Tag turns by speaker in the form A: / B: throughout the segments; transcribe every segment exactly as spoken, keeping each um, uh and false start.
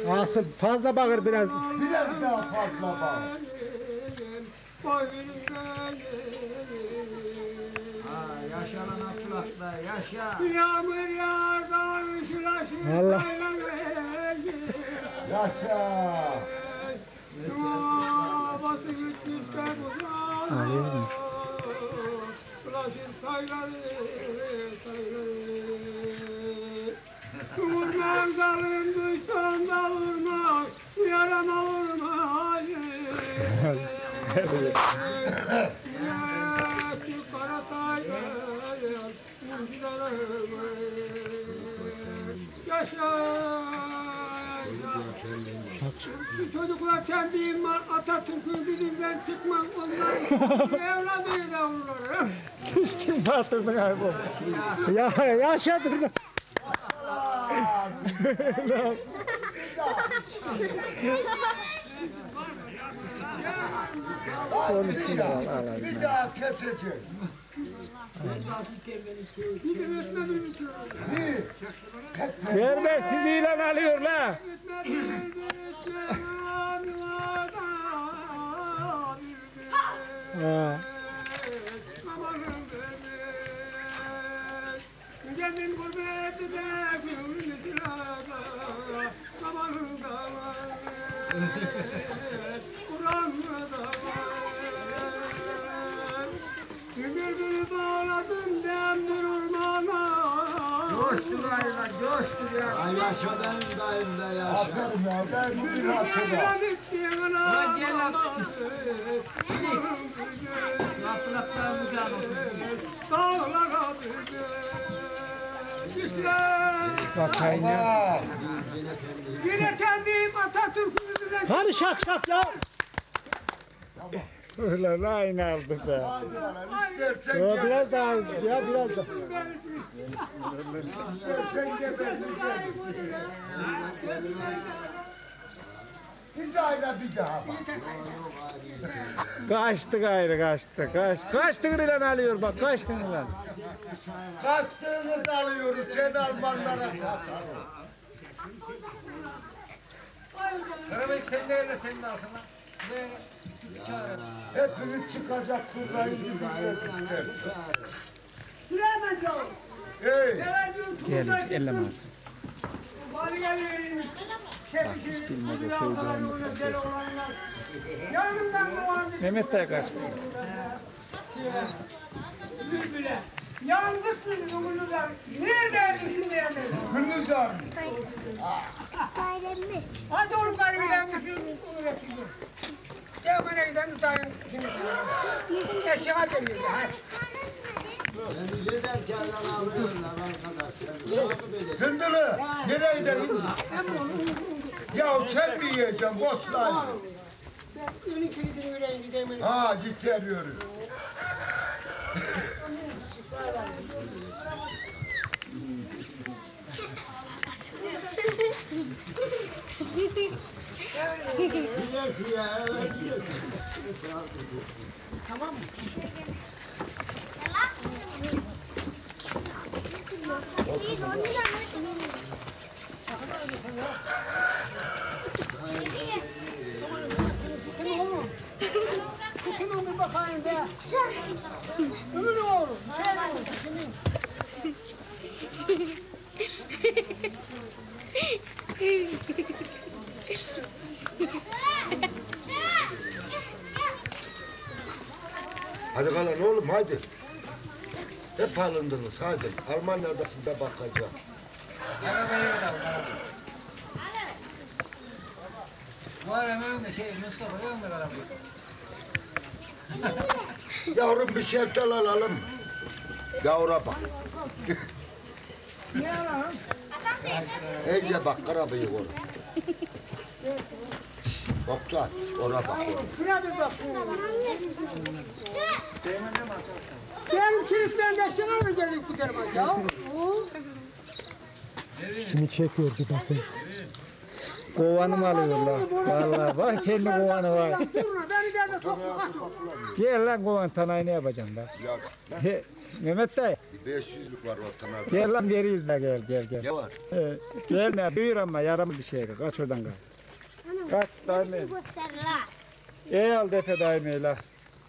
A: Asıl fazla bağır biraz.
B: Biraz daha fazla bağır.
C: Ha, yaşa lan Abdülhaklar, yaşa.
D: Yağmur yağar da ışılaşır.
A: Allah.
B: Yaşa.
D: Batı güçlükten uzak.
A: Alıyorum.
D: Ulaşır sayları, sayları. Vurmaz dalın düşten dalırmaz. Yarama vurmaz. Yaşı kara saylar. Yaşa. Çocuklar kendim var, Atatürk'ün dilinden çıkmaz onların evladıyla onları.
A: Sıçtın batırdın abi. Ya yaşadır. Konuşsun da al al.
B: Bir daha keseceğim.
D: Bizim etmediğim için.
A: Berber sizi ilan alıyor la. Ha.
D: Kendin gurbeti de gülü silahla zamanında var. Kur'an'da var. Gülü bağladım demdir ormana.
C: Coştur aylar, coştur ya. Ay yaşa benim dayım da yaşa.
B: Aferin ya. Ben bir hatırla.
C: Ulan gel Abdülhaklar. Abdülhaklar bu can olsun.
D: Dağlara
A: Bak kaynağı.
D: yine kendim Atatürk'ümüzden
A: Hadi şak şak ya. Ulan aynı aldı be.
B: İstersen
A: O
B: gel.
A: biraz daha hızlı ya biraz daha.
B: İstersen geber. Hizayla bir daha bak.
A: Kaçtı gayrı kaçtı. Kaç, kaçtın ilan alıyor bak kaçtın ilan.
B: Kaçtığını da alıyoruz. Sen Almanlara satalım.
C: Karabayık sen de öyle sen de alsana.
B: Hepiniz çıkacak kurrayı gidecek istersen.
D: Süleyman Çavuş.
B: Hey.
A: Gel ellemez.
D: Bari gelin. Çekişin.
A: Bilmez o söylediğini.
D: Yanımdan doğan
A: Mehmet de kaçtı.
D: bülbüle. Yandık biz umurlular. Neredeydin şimdi yani?
B: Gündüz abi.
D: Hadi oğlum bari gidelim. Onu yapayım. Devmene gidelim. Tutayım. Eşyağa geliyor. Hadi.
C: Beni giderken alıyorlar arkadaşlar.
B: Hındılı. Nereye gidelim? Ya sen mi yiyeceksin? Botla.
D: Yeni kilidini vereyim gideyim.
B: Ha giteriyoruz.
C: Gidersin ya, evet gidersin.
D: Tamam mı? Tutun bir bakayım be. Ömür oğlum. Şey oğlum.
B: Hadi kalan oğlum hadi. Hep alındınız hadi. Almanya'da size bakacak.
C: Arabayı da al, arabayı. Var hemen de şey Mustafa yok mu arabayı?
B: Yavrum bir şeftal alalım. Yavra bak.
D: Ne alalım?
B: İyice bak arabayı koy. Bak ona bak.
D: Şuna bir bak. Benim kilitten de şuna mı geldik bu tarafa ya?
A: Şimdi çekiyor bir bakın. Kovanı mı alıyorlar? Vallahi bak kendi kovanı var.
D: Durma beni de toplu kaç.
A: Gel lan kovan tanayı ne yapacaksın lan?
B: Ya,
A: He, Mehmet dayı
B: beş yüzlük var ortada.
A: Gel lan geriyiz de gel gel gel.
B: Ne var?
A: Ee, gelme büyür ama yaramı bir şey. Kaç oradan kaç. Kaç daimi. Ey al defe daimi la.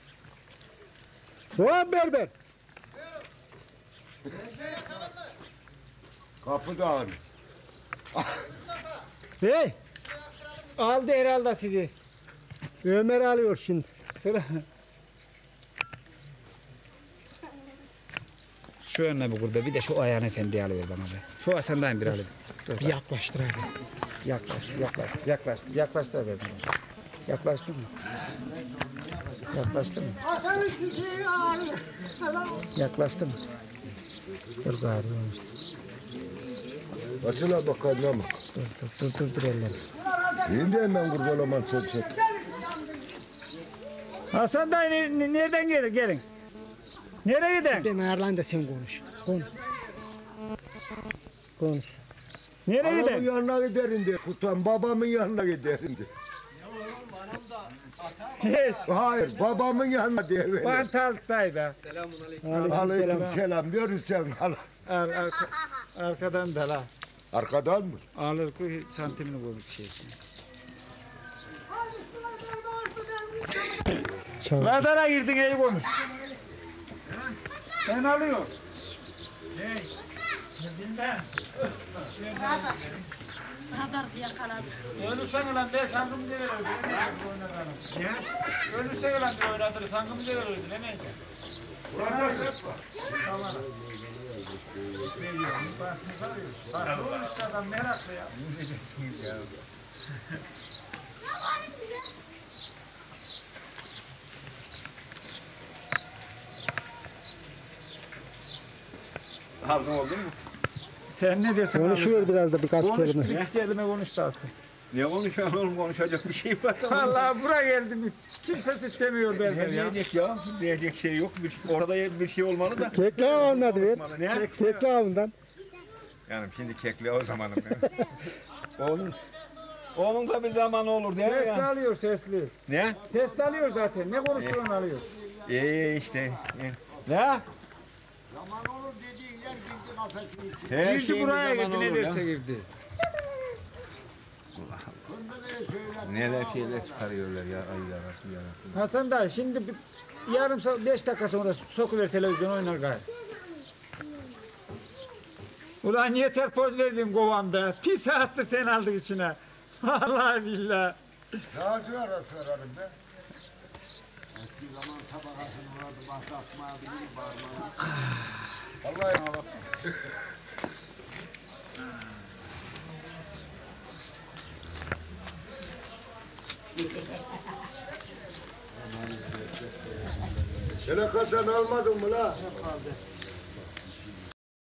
A: Doğan berber.
B: Kapı dağın.
A: Hey. Aldı herhalde sizi. Ömer alıyor şimdi. Sıra. Şu önüne bir kurbe bir de şu ayağını efendi alıver bana be. Şu Hasan'dan bir alayım. Dur,
E: Bir yaklaştır abi.
A: Yaklaş, yaklaş, yaklaş, yaklaş da dedim. Yaklaştın mı? Yaklaştın mı?
D: Hasan'ın çiçeği ağrıyor.
A: Yaklaştın mı? Dur gari.
B: Açıla bakayım ama.
A: Dur, dur, dur, dur, dur elleri.
B: İyi de hemen kurban aman sen çek.
A: Hasan dayı ne- ne- nereden gelir? Gelin. Nereye giden?
E: Ben ayarlayın da sen konuş. Konuş. Konuş.
A: Nereye
B: Anamın
A: giden?
B: yanına giderim de. Kutan babamın yanına giderim de.
A: Hiç.
B: Hayır babamın yanına diye böyle.
A: Bantalık dayı be.
B: Aleyküm selam görürsen al.
A: Ar, arka, arkadan da la.
B: Arkadan mı?
A: Alır ki santimini koymuş şey.
E: Çal.
A: Radara girdin iyi konuş. Ben alıyorum.
F: Radar diye yakaladı.
A: Ölürsen ulan be sangım diye verir. Ne? Ölürsen ulan bir oynatır sangım diye verir. Ne neyse. Tamam. Bak bu işte adam meraklı ya.
G: Hazım oldu mu?
A: Sen ne diyorsun?
E: Konuşuyor biraz da birkaç
A: Konuş
E: kelime.
A: bir iki kelime konuş da alsın.
G: Ne konuşuyorsun oğlum, konuşacak bir şey var.
A: Vallahi buraya geldim. Kimse istemiyor
G: Ne
A: benden ya.
G: diyecek ya? Diyecek şey yok. Bir, orada bir şey olmalı da.
E: Tekla avını adı ver.
G: Ne?
E: Tekla avından.
G: Yani şimdi kekli o zamanım ya. Oğlum. Onun da bir zamanı olur değil mi
A: Sesli
G: ya?
A: alıyor sesli.
G: Ne?
A: Sesli alıyor zaten. Ne konuştuğunu alıyor.
G: İyi işte.
A: Ne?
C: Zaman olur dediğin yer girdi kafesin içine.
G: Her
A: Girdi
G: şeyin bir
A: buraya
G: zamanı
A: girdi. Ne
G: olur ya.
A: derse girdi.
C: Fındığı söyler.
G: Neler şeyler çıkarıyorlar ya. Ay yarabbim yarabbim.
A: Hasan dayı şimdi bir, yarım saat beş dakika sonra sokuver televizyon oynar gayrı. Ulan yeter poz verdin kovan be. Bir saattir sen aldık içine. Vallahi billahi.
B: Radyo arası ararım be.
C: Eski zaman tabakasını vurdu. Bahta asmaya bilir bağırmalı.
B: Vallahi Şöyle kasan almadın mı la?